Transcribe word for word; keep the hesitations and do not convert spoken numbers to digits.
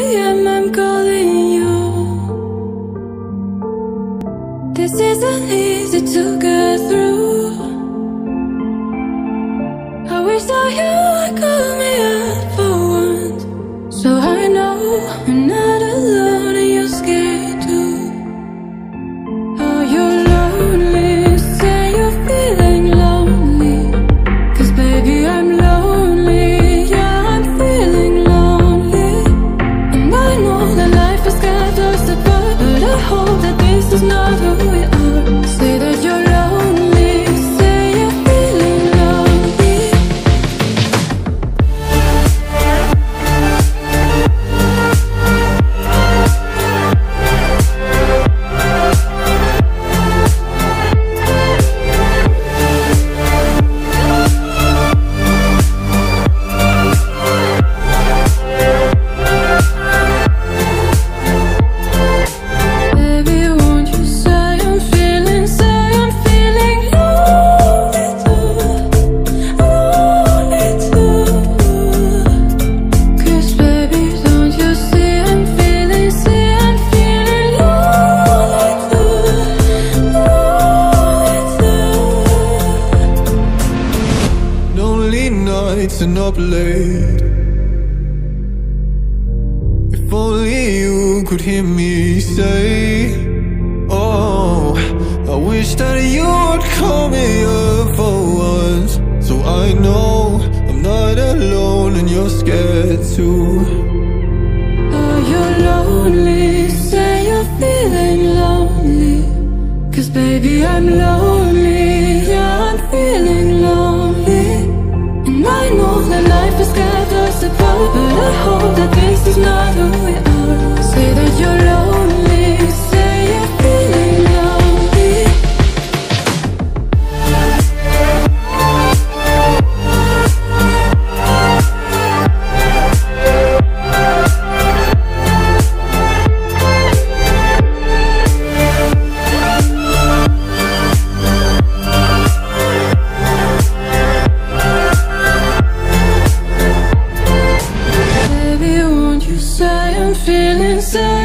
am, I'm calling you. This isn't easy to get through. I wish that you would call me up for once, so I know I'm not alone and you're scared too. Oh, you're lonely, say you're feeling lonely, 'cause baby I'm lonely, yeah I'm feeling lonely. And I know that life has got us apart, but I hope that this is not who we are. Say that you're lonely, say you're feeling lonely. Baby, won't you say I'm feeling, say I'm feeling lonely too, lonely too. 'Cause baby, don't you see I'm feeling, see I'm feeling lonely too, lonely too. Lonely nights and up late. If only you could hear me say, oh, I wish that you would call me up for once, so I know I'm not alone and you're scared too. Oh, you're lonely, say you're feeling lonely, 'cause baby I'm lonely, yeah I'm feeling lonely. And I know that life has got us apart, but I hope that this is not who we are. Say that you're lonely, say you're feeling lonely. Baby, won't you say I'm feeling, say